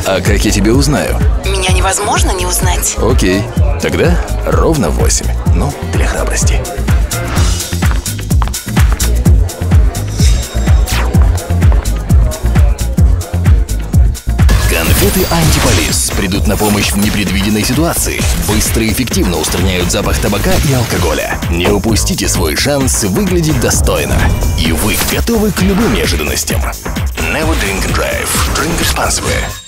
А как я тебя узнаю? Меня невозможно не узнать. Окей, тогда ровно в 8. Ну, для храбрости. Конфеты Антиполис придут на помощь в непредвиденной ситуации. Быстро и эффективно устраняют запах табака и алкоголя. Не упустите свой шанс выглядеть достойно. И вы готовы к любым неожиданностям. Never drink and drive. Drink responsibly.